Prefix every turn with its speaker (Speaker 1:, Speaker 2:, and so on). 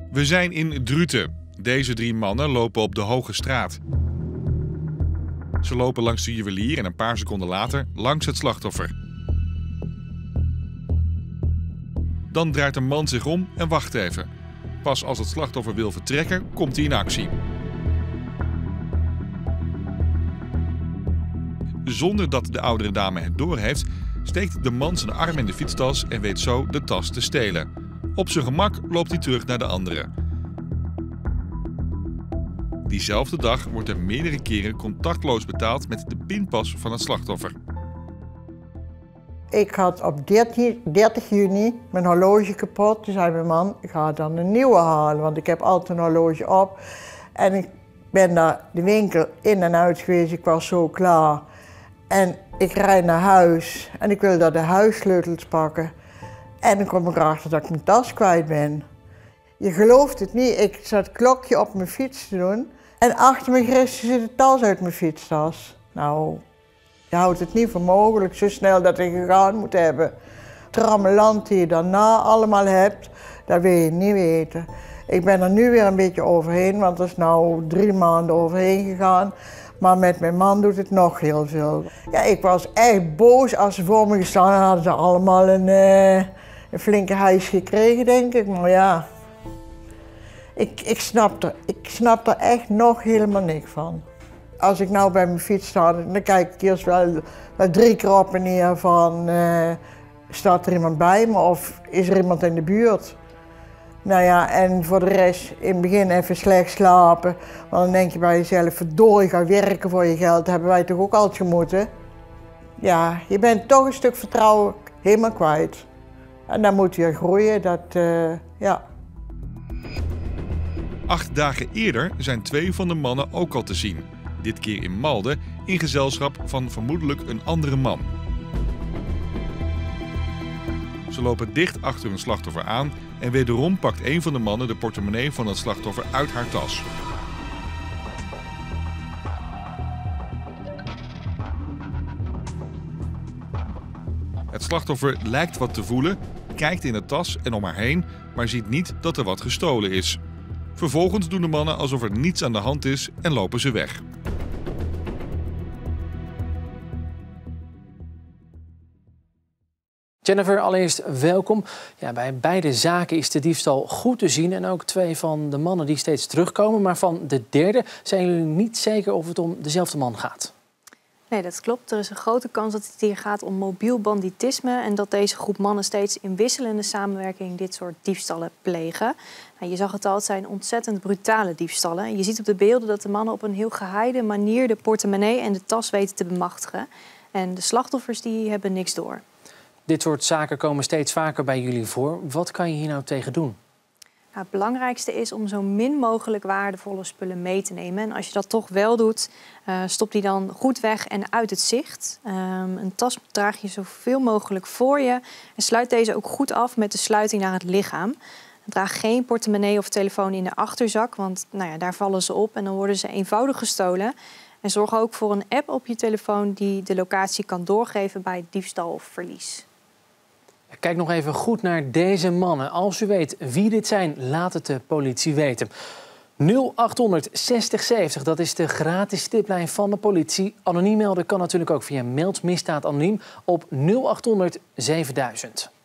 Speaker 1: We zijn in Druten. Deze 3 mannen lopen op de Hoge Straat. Ze lopen langs de juwelier en een paar seconden later langs het slachtoffer. Dan draait een man zich om en wacht even. Pas als het slachtoffer wil vertrekken, komt hij in actie. Zonder dat de oudere dame het doorheeft, steekt de man zijn arm in de fietstas en weet zo de tas te stelen. Op zijn gemak loopt hij terug naar de andere. Diezelfde dag wordt er meerdere keren contactloos betaald met de pinpas van het slachtoffer.
Speaker 2: Ik had op 30 juni mijn horloge kapot. Toen zei mijn man, ik ga dan een nieuwe halen, want ik heb altijd een horloge op. En ik ben daar de winkel in en uit geweest, ik was zo klaar. En ik rijd naar huis en ik wil daar de huissleutels pakken. En dan kom ik erachter dat ik mijn tas kwijt ben. Je gelooft het niet, ik zat het klokje op mijn fiets te doen. En achter me gisteren zit de tas uit mijn fietstas. Nou, je houdt het niet voor mogelijk zo snel dat ik gegaan moet hebben. Trammeland die je daarna allemaal hebt, dat wil je niet weten. Ik ben er nu weer een beetje overheen, want er is nu 3 maanden overheen gegaan. Maar met mijn man doet het nog heel veel. Ja, ik was echt boos als ze voor me gestaan en hadden ze allemaal een flinke hijs gekregen, denk ik. Maar ja, ik snap er echt nog helemaal niks van. Als ik nou bij mijn fiets sta, dan kijk ik eerst wel 3 keer op en neer van, staat er iemand bij me of is er iemand in de buurt? Nou ja, en voor de rest in het begin even slecht slapen. Want dan denk je bij jezelf, verdorie, ga werken voor je geld. Dat hebben wij toch ook altijd gemoeten? Ja, je bent toch een stuk vertrouwen helemaal kwijt. En dan moet je groeien, ja.
Speaker 1: 8 dagen eerder zijn 2 van de mannen ook al te zien. Dit keer in Malden, in gezelschap van vermoedelijk een andere man. Ze lopen dicht achter hun slachtoffer aan en wederom pakt een van de mannen de portemonnee van het slachtoffer uit haar tas. Het slachtoffer lijkt wat te voelen, kijkt in de tas en om haar heen, maar ziet niet dat er wat gestolen is. Vervolgens doen de mannen alsof er niets aan de hand is en lopen ze weg.
Speaker 3: Jennifer, allereerst welkom. Ja, bij beide zaken is de diefstal goed te zien en ook 2 van de mannen die steeds terugkomen. Maar van de derde zijn jullie niet zeker of het om dezelfde man gaat.
Speaker 4: Nee, dat klopt. Er is een grote kans dat het hier gaat om mobiel banditisme en dat deze groep mannen steeds in wisselende samenwerking dit soort diefstallen plegen. Nou, je zag het al, het zijn ontzettend brutale diefstallen. En je ziet op de beelden dat de mannen op een heel geheide manier de portemonnee en de tas weten te bemachtigen. En de slachtoffers die hebben niks door.
Speaker 3: Dit soort zaken komen steeds vaker bij jullie voor. Wat kan je hier nou tegen doen?
Speaker 4: Nou, het belangrijkste is om zo min mogelijk waardevolle spullen mee te nemen. En als je dat toch wel doet, stop die dan goed weg en uit het zicht. Een tas draag je zoveel mogelijk voor je. En sluit deze ook goed af met de sluiting naar het lichaam. Draag geen portemonnee of telefoon in de achterzak, want nou ja, daar vallen ze op en dan worden ze eenvoudig gestolen. En zorg ook voor een app op je telefoon die de locatie kan doorgeven bij diefstal of verlies.
Speaker 3: Kijk nog even goed naar deze mannen. Als u weet wie dit zijn, laat het de politie weten. 0800 60 70, dat is de gratis tiplijn van de politie. Anoniem melden kan natuurlijk ook via Meld Misdaad Anoniem op 0800 7000.